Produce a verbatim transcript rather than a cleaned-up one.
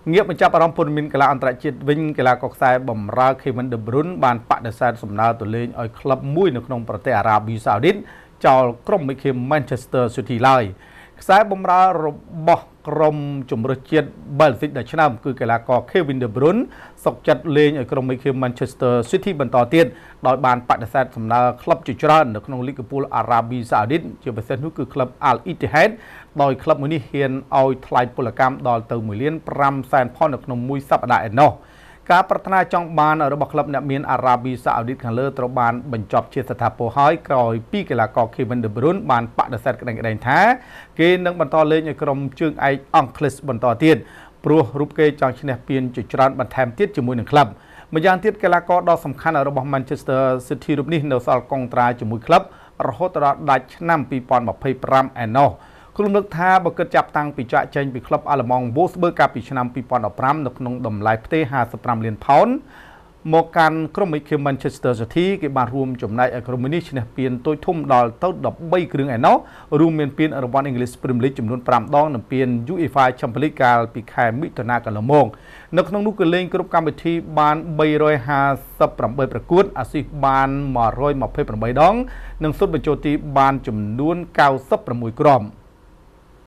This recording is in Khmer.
Nghiệp mà chấp ở phần mình cái là anh tại chết vinh cái là có sai bầm ra khi mình được run bàn bạc để sai sầm nào tụi lên ở club mũi nước nôngประเทศอาหรับซาอุดิcho ក្រុម Manchester City ឡើយខ្សែបម្រើរបស់ក្រុមជម្រើសជាតិ Baltic ដែលឆ្នាំគឺកីឡាករ Kevin De Bruyne សុកចិត្តលេងឲ្យក្រុម Manchester City បន្តទៀតដោយបានបដិសេធសំណើក្លឹបជាច្រើននៅក្នុងលីកពូលអារ៉ាប៊ីសាអូឌីតជាពិសេសនោះគឺក្លឹប Al Ittihad ដោយក្លឹបមួយនេះហ៊ានឲ្យថ្លៃពលកម្មដល់ទៅមួយលានប្រាំសែនផុននៅក្នុងមួយសប្តាហ៍ឯណោះការប្រាថ្នាចង់បានរបស់ក្លឹបអ្នកមានអារ៉ាប៊ីសាអូឌីតខាងលើត្រូវបានបញ្ចប់ជាស្ថាពរហើយក្រោយពីកីឡាករ Kevin De Bruyne បានបដិសេធក្តែងក្តែងថាគេនឹងបន្តលេងឲ្យក្រុមជើងឯកអង់គ្លេសបន្តទៀតព្រោះរូបគេចង់ឈ្នះពានជាច្រើនបន្ថែមទៀតជាមួយនឹងក្លឹបម្យ៉ាងទៀតកីឡាករដ៏សំខាន់របស់ Manchester City រូបនេះនៅសល់កុងត្រាជាមួយក្លឹបរហូតដល់ដាច់ឆ្នាំពីរពាន់ម្ភៃប្រាំឯណោះក្រុមនឹកថាបើគិតចាប់តាំងពីចាក់ចេញពីក្លឹបអាល្លឺម៉ង់ Wolfsburg កាលពីឆ្នាំពីរពាន់ដប់ប្រាំនៅក្នុងតម្លៃផ្ទេរห้าสิบห้าលានផោនមកកាន់ក្រុម Manchester City គេបានរួមចំណែកឲ្យក្រុមនេះឈ្នះពានទូចធំដល់ទៅដប់បីគ្រឿងឯណោះរួមមានពានរង្វាន់ English Premier League ចំនួនប្រាំដងនិងពាន UEFA Champions League កាលពីខែមិថុនាកន្លងមកនៅក្នុងនោះគឺលេងគ្រប់កម្មវិធីបានបីរយห้าสิบแปดប្រកួតអាស៊ីសបានមួយរយยี่สิบแปดដងនិងសុទ្ធបញ្ចូលទីបានចំនួនเก้าสิบหกក្រុម